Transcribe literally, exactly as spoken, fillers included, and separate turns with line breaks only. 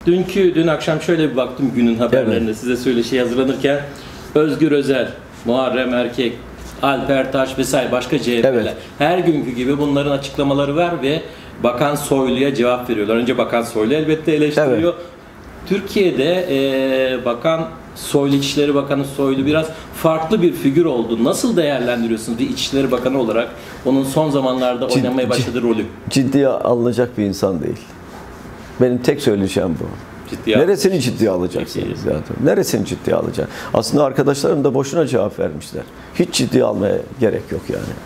Dünkü, dün akşam şöyle bir baktım günün haberlerine,
Evet.
size söyleşiye hazırlanırken. Özgür Özel, Muharrem Erkek, Alper Taş vesaire başka C H P'ler.
Evet.
Her günkü gibi bunların açıklamaları var ve Bakan Soylu'ya cevap veriyorlar. Önce Bakan Soylu elbette eleştiriyor.
Evet.
Türkiye'de e, Bakan Soylu, İçişleri Bakanı Soylu biraz farklı bir figür oldu. Nasıl değerlendiriyorsunuz bir İçişleri Bakanı olarak onun son zamanlarda
Cid-
oynamaya başladığı rolü?
Ciddiye alınacak bir insan değil. Benim tek söyleyeceğim bu.
Ciddiye
Neresini ciddiye alacaksınız
Peki.
zaten? Neresini ciddiye alacaksın? Aslında arkadaşlarım da boşuna cevap vermişler. Hiç ciddiye almaya gerek yok yani.